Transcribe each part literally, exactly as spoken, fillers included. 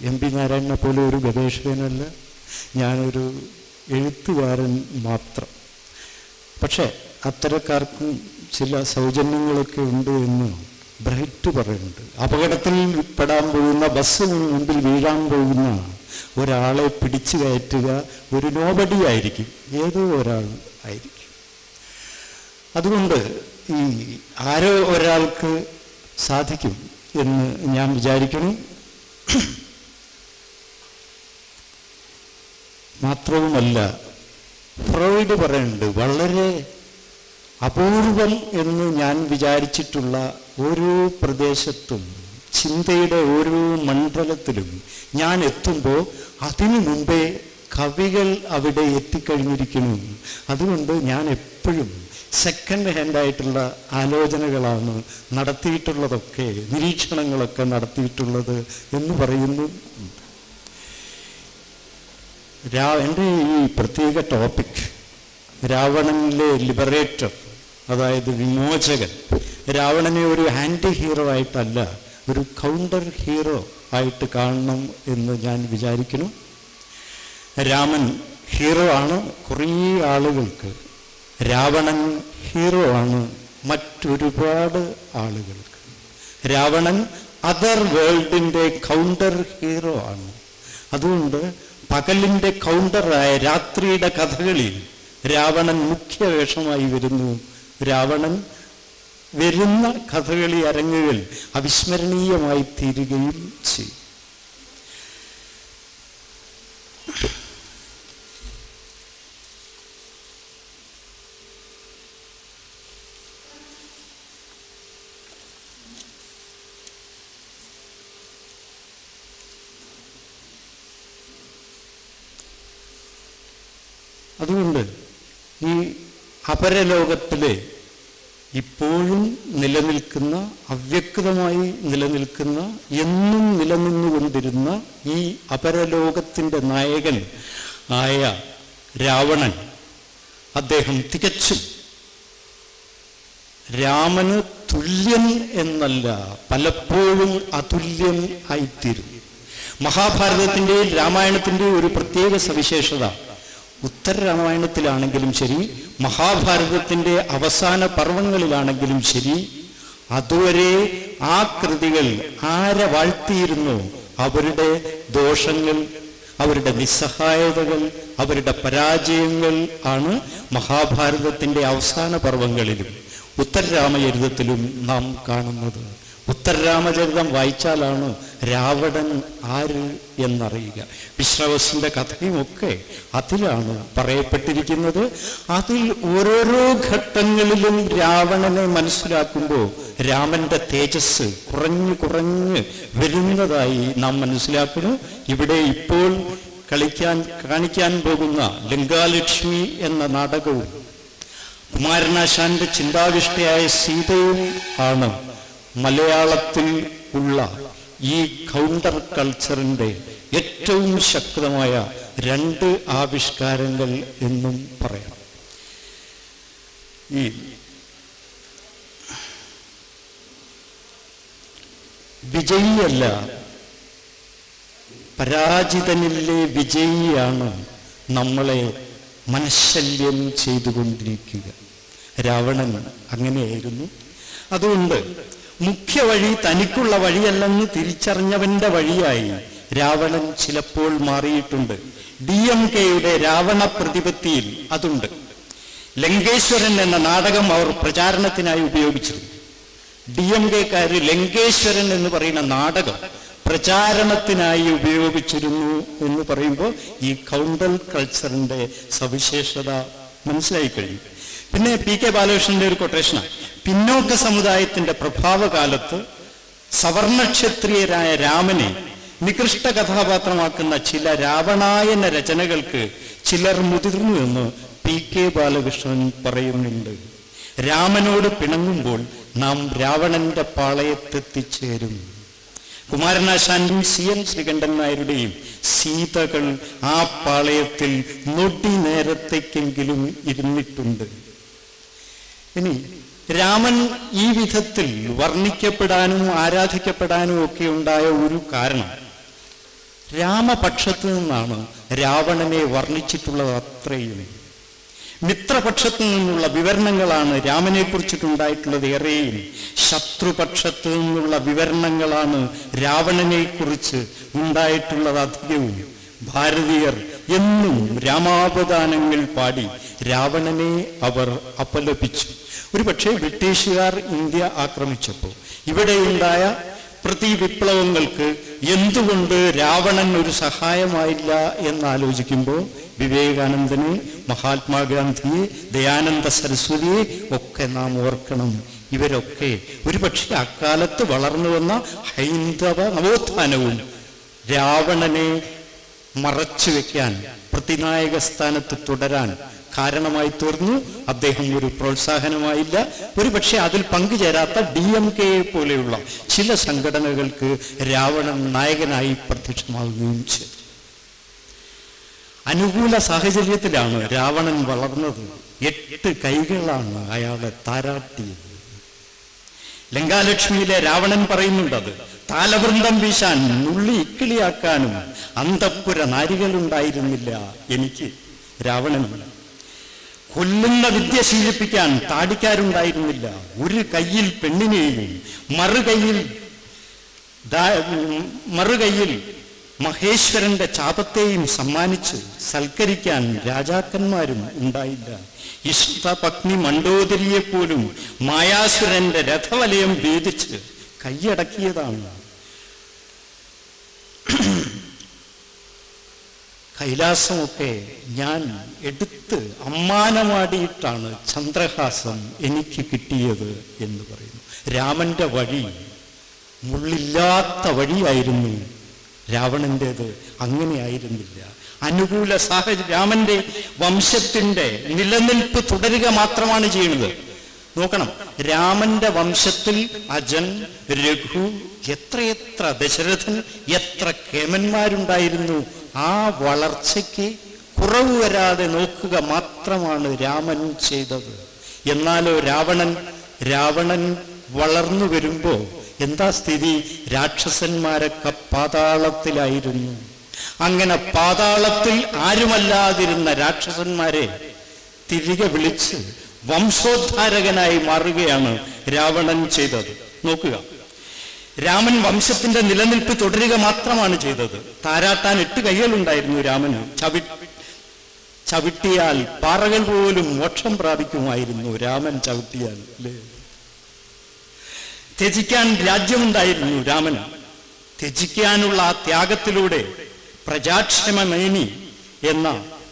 M P നാരായണനെ പോലെ ഒരു ഗവേഷകനല്ല, ഞാനൊരു എഴുത്തുകാരൻ മാത്രം. പക്ഷേ അത്തരക്കാർക്കും ചില സൗജന്യങ്ങളൊക്കെ ഉണ്ട് എന്ന് ബ്രൈറ്റ് പറയുന്നുണ്ട്. അപകടത്തിൽ പെടാൻ പോകുന്ന, ബസ് മുമ്പിൽ വീഴാൻ പോകുന്ന ഒരാളെ പിടിച്ചു കയറ്റുക ഒരു നോബഡി ആയിരിക്കും, ഏതോ ഒരാൾ ആയിരിക്കും. അതുകൊണ്ട് ഈ ആരോ ഒരാൾക്ക് സാധിക്കും എന്ന് ഞാൻ വിചാരിക്കുന്നു. മാത്രവുമല്ല, ഫ്രോയിഡ് പറയുന്നുണ്ട്, വളരെ അപൂർവം എന്ന് ഞാൻ വിചാരിച്ചിട്ടുള്ള ഓരോ പ്രദേശത്തും, ചിന്തയുടെ ഓരോ മണ്ഡലത്തിലും ഞാൻ എത്തുമ്പോൾ അതിനു മുമ്പേ കവികൾ അവിടെ എത്തിക്കഴിഞ്ഞിരിക്കുന്നു. അതുകൊണ്ട് ഞാൻ എപ്പോഴും സെക്കൻഡ് ഹാൻഡായിട്ടുള്ള ആലോചനകളാണ് നടത്തിയിട്ടുള്ളതൊക്കെ, നിരീക്ഷണങ്ങളൊക്കെ നടത്തിയിട്ടുള്ളത് എന്ന് പറയുന്നു. രാ എൻ്റെ ഈ പ്രത്യേക ടോപ്പിക് രാവണനിലെ ലിബറേറ്റർ, അതായത് വിമോചകൻ, രാവണനെ ഒരു ആൻറ്റി ഹീറോ ആയിട്ടല്ല, ഒരു കൗണ്ടർ ഹീറോ ആയിട്ട് കാണണം എന്ന് ഞാൻ വിചാരിക്കുന്നു. രാമൻ ഹീറോ ആണ് കുറേ ആളുകൾക്ക്, രാവണൻ ഹീറോ ആണ് മറ്റൊരുപാട് ആളുകൾക്ക്. രാവണൻ അതർ വേൾഡിൻ്റെ കൗണ്ടർ ഹീറോ ആണ്. അതുകൊണ്ട് പകലിൻ്റെ കൗണ്ടറായ രാത്രിയുടെ കഥകളിൽ രാവണൻ മുഖ്യ വേഷമായി വരുന്നു. രാവണൻ വരുന്ന കഥകളി അരങ്ങുകൾ അവിസ്മരണീയമായി തീരുകയും ചെയ്യും. അതുകൊണ്ട് ഈ അപരലോകത്തിലെ ഇപ്പോഴും നിലനിൽക്കുന്ന, അവ്യക്തമായി നിലനിൽക്കുന്ന, എന്നും നിലനിന്നുകൊണ്ടിരുന്ന ഈ അപരലോകത്തിൻ്റെ നായകൻ ആയ രാവണൻ, അദ്ദേഹം തികച്ചും രാമന് തുല്യൻ എന്നല്ല, പലപ്പോഴും അതുല്യൻ ആയിത്തീരും. മഹാഭാരതത്തിൻ്റെയും രാമായണത്തിൻ്റെയും ഒരു പ്രത്യേക സവിശേഷത, ഉത്തര രാമായണത്തിലാണെങ്കിലും ശരി, മഹാഭാരതത്തിൻ്റെ അവസാന പർവ്വങ്ങളിലാണെങ്കിലും ശരി, അതുവരെ ആ കൃതികൾ ആരെ വാഴ്ത്തിയിരുന്നോ അവരുടെ ദോഷങ്ങൾ, അവരുടെ നിസ്സഹായതകൾ, അവരുടെ പരാജയങ്ങൾ ആണ് മഹാഭാരതത്തിൻ്റെ അവസാന പർവ്വങ്ങളിലും ഉത്തരരാമചരിതത്തിലും നാം കാണുന്നത്. ഉത്തരരാമചരിതം വായിച്ചാലാണ് രാവണൻ ആര് എന്നറിയുക. വിശ്രവസിൻ്റെ കഥയുമൊക്കെ അതിലാണ് പറയപ്പെട്ടിരിക്കുന്നത്. അതിൽ ഓരോരോ ഘട്ടങ്ങളിലും രാവണനെ മനസ്സിലാക്കുമ്പോൾ രാമൻ്റെ തേജസ് കുറഞ്ഞു കുറഞ്ഞ് വരുന്നതായി നാം മനസ്സിലാക്കുന്നു. ഇവിടെ ഇപ്പോൾ കളിക്കാൻ കാണിക്കാൻ പോകുന്ന ലങ്കാലക്ഷ്മി എന്ന നാടകവും കുമാരനാശാന്റെ ചിന്താവിഷ്ടയായ സീതയും ആണ് മലയാളത്തിൽ ഉള്ള ഈ കൗണ്ടർ കൾച്ചറിൻ്റെ ഏറ്റവും ശക്തമായ രണ്ട് ആവിഷ്കാരങ്ങൾ എന്നും പറയാം. ഈ വിജയിയല്ല, പരാജിതനിലെ വിജയിയാണ് നമ്മളെ മനഃശല്യം ചെയ്തുകൊണ്ടിരിക്കുക. രാവണൻ അങ്ങനെയായിരുന്നു. അതുകൊണ്ട് മുഖ്യ വഴി തനിക്കുള്ള വഴിയല്ലെന്ന് തിരിച്ചറിഞ്ഞവന്റെ വഴിയായി രാവണൻ ചിലപ്പോൾ മാറിയിട്ടുണ്ട്. ഡി എം കെയുടെ രാവണ പ്രതിപത്തിയിൽ അതുണ്ട്. ലങ്കേശ്വരൻ എന്ന നാടകം അവർ പ്രചാരണത്തിനായി ഉപയോഗിച്ചിരുന്നു. ഡി എം കെക്കാര് ലങ്കേശ്വരൻ എന്ന് പറയുന്ന നാടകം പ്രചാരണത്തിനായി ഉപയോഗിച്ചിരുന്നു എന്ന് പറയുമ്പോൾ ഈ കൗണ്ടർ കൾച്ചറിന്റെ സവിശേഷത മനസ്സിലായി കഴിഞ്ഞു. പിന്നെ പി കെ ബാലകൃഷ്ണന്റെ ഒരു കൊട്ടേഷനാണ്, പിന്നോക്ക സമുദായത്തിന്റെ പ്രഭാവകാലത്ത് സവർണക്ഷത്രിയരായ രാമനെ നികൃഷ്ട കഥാപാത്രമാക്കുന്ന ചില രാവണായന രചനകൾക്ക് ചിലർ മുതിർന്നു എന്ന് പി കെ ബാലകൃഷ്ണൻ പറയുന്നുണ്ട്. രാമനോട് പിണങ്ങുമ്പോൾ നാം രാവണന്റെ പാളയത്തെത്തിച്ചേരും. കുമാരനാശാന്റെയും സി എൻ ശ്രീകണ്ഠൻ നായരുടെയും സീതകൾ ആ പാളയത്തിൽ നൊടി നേരത്തേക്കെങ്കിലും ഇരുന്നിട്ടുണ്ട്. ഇനി രാമൻ ഈ വിധത്തിൽ വർണ്ണിക്കപ്പെടാനും ആരാധിക്കപ്പെടാനും ഒക്കെ ഉണ്ടായ ഒരു കാരണം, രാമപക്ഷത്ത് നിന്നാണ് രാവണനെ വർണ്ണിച്ചിട്ടുള്ളത്. അത്രയും മിത്രപക്ഷത്തു നിന്നുള്ള വിവരണങ്ങളാണ് രാമനെ കുറിച്ചിട്ടുണ്ടായിട്ടുള്ളത് ഏറെയും. ശത്രുപക്ഷത്തു നിന്നുള്ള വിവരണങ്ങളാണ് രാവണനെ കുറിച്ച് ഉണ്ടായിട്ടുള്ളത് അധികവും. ഭാരതീയർ എന്നും രാമാവതാനങ്ങൾ പാടി രാവണനെ അവർ അപലപിച്ചു. ഒരു പക്ഷേ ബ്രിട്ടീഷുകാർ ഇന്ത്യ ആക്രമിച്ചപ്പോൾ ഇവിടെയുണ്ടായ പ്രതി വിപ്ലവങ്ങൾക്ക് എന്തുകൊണ്ട് രാവണൻ ഒരു സഹായമായില്ല എന്നാലോചിക്കുമ്പോൾ വിവേകാനന്ദനെ, മഹാത്മാഗാന്ധിയെ, ദയാനന്ദ സരസ്വതിയെ ഒക്കെ നാം ഓർക്കണം. ഇവരൊക്കെ ഒരുപക്ഷെ അക്കാലത്ത് വളർന്നു വന്ന ഹൈന്ദവ നവോത്ഥാനവും രാവണനെ മറച്ചു വെക്കാൻ, പ്രതിനായക സ്ഥാനത്ത് തുടരാൻ കാരണമായി തീർന്നു. അദ്ദേഹം ഒരു പ്രോത്സാഹനമായില്ല. ഒരു പക്ഷെ അതിൽ പങ്കുചേരാത്ത ഡി എം കെയെ പോലെയുള്ള ചില സംഘടനകൾക്ക് രാവണൻ നായകനായി പ്രത്യക്ഷമാവുകയും ചെയ്തു. അനുകൂല സാഹചര്യത്തിലാണ് രാവണൻ വളർന്നത്. എട്ട് കൈകളാണ് അയാളെ താരാട്ടിയത്. ലങ്കാലക്ഷ്മിയിലെ രാവണൻ പറയുന്നുണ്ടത്. താലവൃന്ദം വീശാൻ, നുള്ളി ഇക്കിളിയാക്കാനും അന്തഃപുര നാരികളുണ്ടായിരുന്നില്ല എനിക്ക് രാവണൻ. കൊല്ലുന്ന വിദ്യ ശീലിപ്പിക്കാൻ താടിക്കാരുണ്ടായിരുന്നില്ല. ഒരു കയ്യിൽ പെണ്ണിനെയും മറുകൈയിൽ മറുകൈയിൽ മഹേശ്വരന്റെ ചാപത്തെയും സമ്മാനിച്ച് സൽക്കരിക്കാൻ രാജാക്കന്മാരും ഉണ്ടായില്ല. ഇഷ്ടപത്നി മണ്ഡോദരിയെ പോലും മായാസുരന്റെ രഥവലയം ഭേദിച്ച് കൈയടക്കിയതാണ്. കൈലാസമൊക്കെ ഞാൻ എടുത്ത് അമ്മാനമാടിയിട്ടാണ് ചന്ദ്രഹാസം എനിക്ക് കിട്ടിയത് എന്ന് പറയുന്നു. രാമന്റെ വഴി മുള്ളില്ലാത്ത വഴിയായിരുന്നു രാവണൻ്റേത്. അങ്ങനെയായിരുന്നില്ല. അനുകൂല സാഹചര്യം. രാമന്റെ വംശത്തിന്റെ നിലനിൽപ്പ് തുടരുക മാത്രമാണ് ചെയ്യുന്നത്. നോക്കണം, രാമന്റെ വംശത്തിൽ അജൻ, രഘു, എത്രയെത്ര ദശരഥൻ, എത്ര കേമന്മാരുണ്ടായിരുന്നു. ആ വളർച്ചയ്ക്ക് കുറവ് വരാതെ നോക്കുക മാത്രമാണ് രാമൻ ചെയ്തത്. എന്നാലോ രാവണൻ രാവണൻ വളർന്നു വരുമ്പോ എന്താ സ്ഥിതി? രാക്ഷസന്മാരൊക്കെ പാതാളത്തിലായിരുന്നു. അങ്ങനെ പാതാളത്തിൽ ആരുമല്ലാതിരുന്ന രാക്ഷസന്മാരെ തിരികെ വിളിച്ച് വംശോദ്ധാരകനായി മാറുകയാണ് രാവണൻ ചെയ്തത്. നോക്കുക, രാമൻ വംശത്തിന്റെ നിലനിൽപ്പ് തുടരുക മാത്രമാണ് ചെയ്തത്. താരാട്ടാൻ എട്ട് കൈകളുണ്ടായിരുന്നു രാമന്. ചവി ചവിട്ടിയാൽ പാറകൾ പോലും മോക്ഷം പ്രാപിക്കുമായിരുന്നു രാമൻ ചവിട്ടിയാൽ. അല്ലേ? ത്യജിക്കാൻ രാജ്യമുണ്ടായിരുന്നു രാമന്. ത്യജിക്കാനുള്ള ആ ത്യാഗത്തിലൂടെ പ്രജാക്ഷമമേനി എന്ന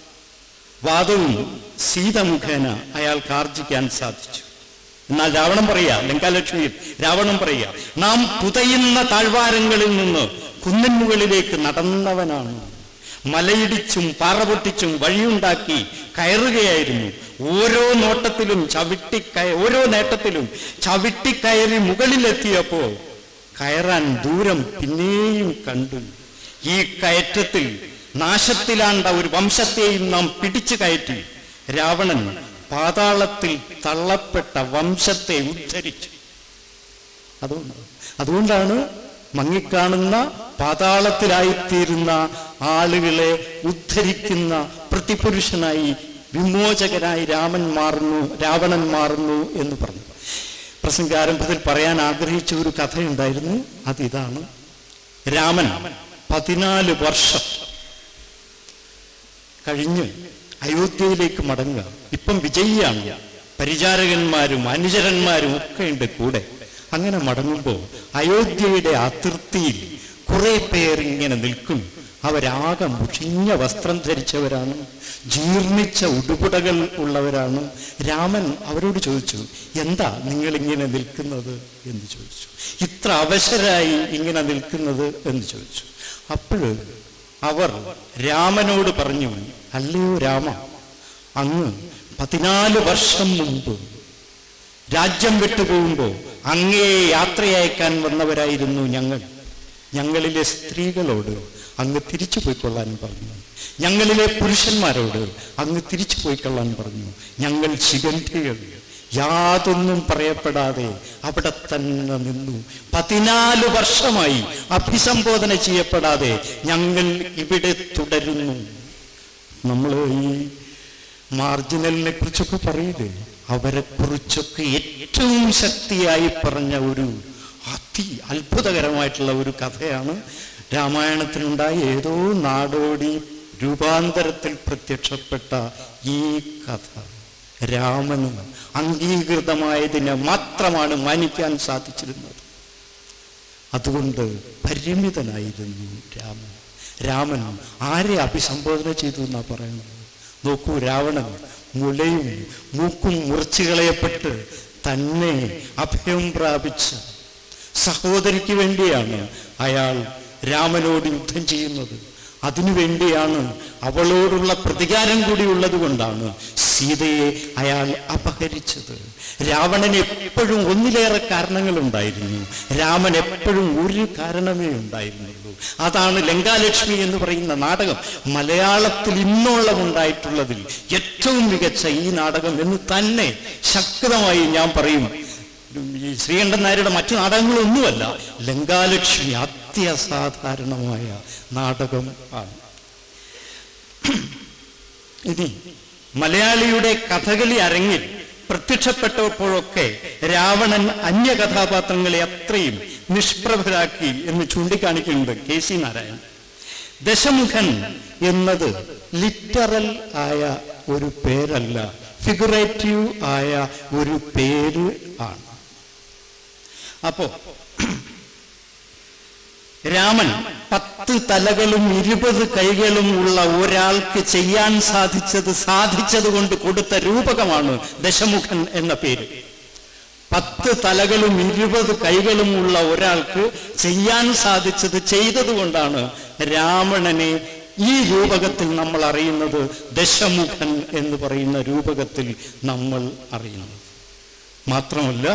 വാദവും സീത മുഖേന അയാൾക്ക് ആർജിക്കാൻ സാധിച്ചു. എന്നാൽ രാവണൻ പറയാ, ലങ്കാലക്ഷ്മിയിൽ രാവണൻ പറയാ, നാം പുതയുന്ന താഴ്വാരങ്ങളിൽ നിന്ന് കുന്നിൻ മുകളിലേക്ക് നടന്നവനാണ്. മലയിടിച്ചും പാറ പൊട്ടിച്ചും വഴിയുണ്ടാക്കി കയറുകയായിരുന്നു. ഓരോ നോട്ടത്തിലും ചവിട്ടിക്കയ ഓരോ നേട്ടത്തിലും ചവിട്ടിക്കയറി മുകളിലെത്തിയപ്പോ കയറാൻ ദൂരം പിന്നെയും കണ്ടു. ഈ കയറ്റത്തിൽ നാശത്തിലാണ്ട ഒരു വംശത്തെയും നാം പിടിച്ചു കയറ്റി. രാവണൻ പാതാളത്തിൽ തള്ളപ്പെട്ട വംശത്തെ ഉദ്ധരിച്ചു. അതുകൊണ്ട് അതുകൊണ്ടാണ് മങ്ങിക്കാണുന്ന പാതാളത്തിലായിത്തീരുന്ന ആളുകളെ ഉദ്ധരിക്കുന്ന പ്രതിപുരുഷനായി, വിമോചകനായി രാമൻ മാറുന്നു രാവണൻ മാറുന്നു എന്ന് പറഞ്ഞു. പ്രസംഗാരംഭത്തിൽ പറയാൻ ആഗ്രഹിച്ച ഒരു കഥയുണ്ടായിരുന്നു. അതിതാണ്. രാമൻ പതിനാല് വർഷം കഴിഞ്ഞ് അയോധ്യയിലേക്ക് മടങ്ങുക. ഇപ്പം വിജയിയാണ്. പരിചാരകന്മാരും അനുചരന്മാരും ഒക്കെ ഉണ്ട് കൂടെ. അങ്ങനെ മടങ്ങുമ്പോൾ അയോധ്യയുടെ അതിർത്തിയിൽ കുറെ പേർ ഇങ്ങനെ നിൽക്കും. അവരാകെ മുഷിഞ്ഞ വസ്ത്രം ധരിച്ചവരാണ്, ജീർണിച്ച ഉടുപുടകൾ ഉള്ളവരാണ്. രാമൻ അവരോട് ചോദിച്ചു, എന്താ നിങ്ങളിങ്ങനെ നിൽക്കുന്നത് എന്ന് ചോദിച്ചു. ഇത്ര അവശരായി ഇങ്ങനെ നിൽക്കുന്നത് എന്ന് ചോദിച്ചു. അപ്പോൾ അവർ രാമനോട് പറഞ്ഞു, അല്ലയോ രാമ, അങ്ങ് പതിനാല് വർഷം മുമ്പ് രാജ്യം വിട്ടുപോകുമ്പോൾ അങ്ങേ യാത്രയയക്കാൻ വന്നവരായിരുന്നു ഞങ്ങൾ. ഞങ്ങളിലെ സ്ത്രീകളോട് അങ്ങ് തിരിച്ചു പോയിക്കൊള്ളാൻ പറഞ്ഞു. ഞങ്ങളിലെ പുരുഷന്മാരോട് അങ്ങ് തിരിച്ചു പോയിക്കൊള്ളാൻ പറഞ്ഞു. ഞങ്ങൾ ശിഖണ്ഡികൾ, യാതൊന്നും പറയപ്പെടാതെ അവിടെ തന്നെ നിന്നു. പതിനാല് വർഷമായി അഭിസംബോധന ചെയ്യപ്പെടാതെ ഞങ്ങൾ ഇവിടെ തുടരുന്നു. നമ്മൾ ഈ മാർജിനലിനെ കുറിച്ചൊക്കെ പറയില്ലേ, അവരെ കുറിച്ചൊക്കെ ഏറ്റവും ശക്തിയായി പറഞ്ഞ ഒരു അതി അത്ഭുതകരമായിട്ടുള്ള ഒരു കഥയാണ് രാമായണത്തിനുണ്ടായ ഏതോ നാടോടി രൂപാന്തരത്തിൽ പ്രത്യക്ഷപ്പെട്ട ഈ കഥ. രാമന് അംഗീകൃതമായതിനെ മാത്രമാണ് മാനിക്കാൻ സാധിച്ചിരുന്നത്. അതുകൊണ്ട് പരിമിതനായിരുന്നു രാമൻ. രാമൻ ആരെ അഭിസംബോധന ചെയ്തു എന്നാ പറയുന്നത്? നോക്കൂ, രാവണൻ മുലയും മൂക്കും മുറിച്ചു കളയപ്പെട്ട് തന്നെ അഭയം പ്രാപിച്ച സഹോദരിക്ക് വേണ്ടിയാണ് അയാൾ രാമനോട് യുദ്ധം ചെയ്യുന്നത്. അതിനുവേണ്ടിയാണ്, അവളോടുള്ള പ്രതികാരം കൂടി ഉള്ളത് കൊണ്ടാണ് സീതയെ അയാൾ അപഹരിച്ചത്. രാവണന് എപ്പോഴും ഒന്നിലേറെ കാരണങ്ങളുണ്ടായിരുന്നു, രാമൻ എപ്പോഴും ഒരു കാരണമേ ഉണ്ടായിരുന്നുള്ളൂ. അതാണ് ലങ്കാലക്ഷ്മി എന്ന് പറയുന്ന നാടകം മലയാളത്തിൽ ഇന്നോളം ഉണ്ടായിട്ടുള്ളതിൽ ഏറ്റവും മികച്ച ഈ നാടകം എന്ന് തന്നെ ശക്തമായി ഞാൻ പറയും. ഈ ശ്രീകണ്ഠൻ നായരുടെ മറ്റു നാടകങ്ങളൊന്നുമല്ല, ലങ്കാലക്ഷ്മി അത്യസാധാരണമായ നാടകം ആണ്. ഇനി മലയാളിയുടെ കഥകളി അരങ്ങിൽ പ്രത്യക്ഷപ്പെട്ടപ്പോഴൊക്കെ രാവണൻ അന്യ കഥാപാത്രങ്ങളെ അത്രയും നിഷ്പ്രഭരാക്കി എന്ന് ചൂണ്ടിക്കാണിക്കുന്നുണ്ട് കെ സി നാരായണൻ. ദശമുഖൻ എന്നത് ലിറ്ററൽ ആയ ഒരു പേരല്ല, ഫിഗറേറ്റീവ് ആയ ഒരു പേര് ആണ്. അപ്പോ രാമൻ പത്ത് തലകളും ഇരുപത് കൈകളും ഉള്ള ഒരാൾക്ക് ചെയ്യാൻ സാധിച്ചത് സാധിച്ചത് കൊണ്ട് കൊടുത്ത രൂപകമാണ് ദശമുഖൻ എന്ന പേര്. പത്ത് തലകളും ഇരുപത് കൈകളും ഉള്ള ഒരാൾക്ക് ചെയ്യാൻ സാധിച്ചത് ചെയ്തത് കൊണ്ടാണ് രാവണനെ ഈ രൂപകത്തിൽ നമ്മൾ അറിയുന്നത്, ദശമുഖൻ എന്ന് പറയുന്ന രൂപകത്തിൽ നമ്മൾ അറിയുന്നത്. മാത്രമല്ല,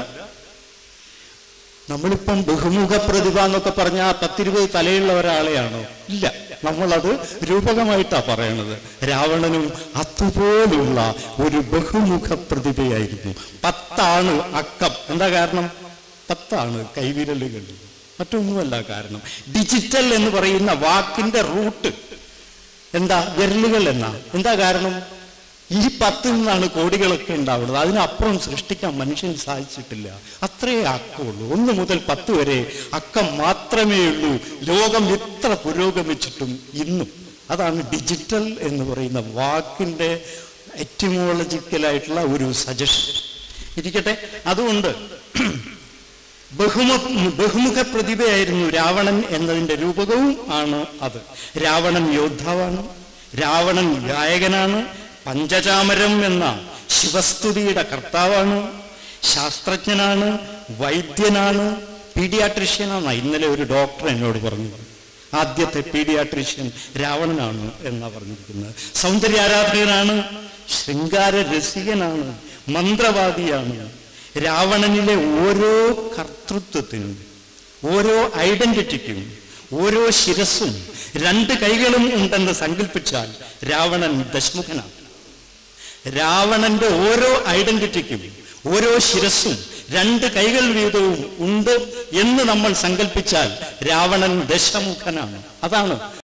നമ്മളിപ്പം ബഹുമുഖ പ്രതിഭ എന്നൊക്കെ പറഞ്ഞ ആ പത്തിരുപത് തലയുള്ള ഒരാളെയാണോ? ഇല്ല, നമ്മളത് രൂപകമായിട്ടാ പറയണത്. രാവണനും അതുപോലുള്ള ഒരു ബഹുമുഖ പ്രതിഭയായിരുന്നു. പത്താണ് അക്കം. എന്താ കാരണം? പത്താണ് കൈവിരലുകൾ, മറ്റൊന്നുമല്ല കാരണം. ഡിജിറ്റൽ എന്ന് പറയുന്ന വാക്കിന്റെ റൂട്ട് എന്താ? വിരലുകൾ എന്നാ. എന്താ കാരണം? ഈ പത്തിൽ നിന്നാണ് കോടികളൊക്കെ ഉണ്ടാവുന്നത്. അതിനപ്പുറം സൃഷ്ടിക്കാൻ മനുഷ്യന് സാധിച്ചിട്ടില്ല. അത്രേ അക്കമുള്ളൂ. ഒന്ന് മുതൽ പത്ത് വരെ അക്കം മാത്രമേ ഉള്ളൂ. ലോകം എത്ര പുരോഗമിച്ചിട്ടും ഇന്നും. അതാണ് ഡിജിറ്റൽ എന്ന് പറയുന്ന വാക്കിന്റെ എറ്റിമോളജിക്കലായിട്ടുള്ള ഒരു സജഷൻ. ഇരിക്കട്ടെ, അതുകൊണ്ട് ബഹുമ ബഹുമുഖ പ്രതിഭയായിരുന്നു രാവണൻ എന്നതിൻ്റെ രൂപകവും ആണ് അത്. രാവണൻ യോദ്ധാവാണ്, രാവണൻ ഗായകനാണ്, പഞ്ചചാമരം എന്ന ശിവസ്തുതിയുടെ കർത്താവാണ്, ശാസ്ത്രജ്ഞനാണ്, വൈദ്യനാണ്, പീഡിയാട്രിഷ്യനാണ്. ഇന്നലെ ഒരു ഡോക്ടർ എന്നോട് പറഞ്ഞു, ആദ്യത്തെ പീഡിയാട്രിഷ്യൻ രാവണനാണ് എന്നാ പറഞ്ഞിരിക്കുന്നത്. സൗന്ദര്യാരാധകനാണ്, ശൃംഗാര രസികനാണ്, മന്ത്രവാദിയാണ്. രാവണനിലെ ഓരോ കർത്തൃത്വത്തിനും, ഓരോ ഐഡന്റിറ്റിക്കും, ഓരോ ശിരസ്സും രണ്ട് കൈകളും ഉണ്ടെന്ന് സങ്കല്പിച്ചാൽ രാവണൻ ദശമുഖനാണ്. രാവണന്റെ ഓരോ ഐഡന്റിറ്റിക്കും, ഓരോ ശിരസ്സും രണ്ട് കൈകൾ വീതവും ഉണ്ട് എന്ന് നമ്മൾ സങ്കല്പിച്ചാൽ രാവണൻ ദശമുഖനാണ്. അതാണ്